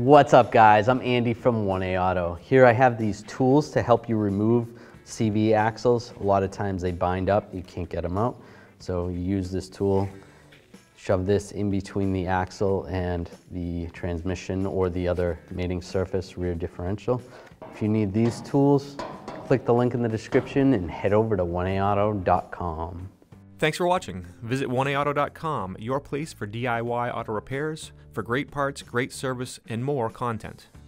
What's up guys, I'm Andy from 1A Auto. Here I have these tools to help you remove CV axles. A lot of times they bind up, you can't get them out. So you use this tool, shove this in between the axle and the transmission or the other mating surface, rear differential. If you need these tools, click the link in the description and head over to 1aauto.com. Thanks for watching. Visit 1aauto.com, your place for DIY auto repairs, for great parts, great service, and more content.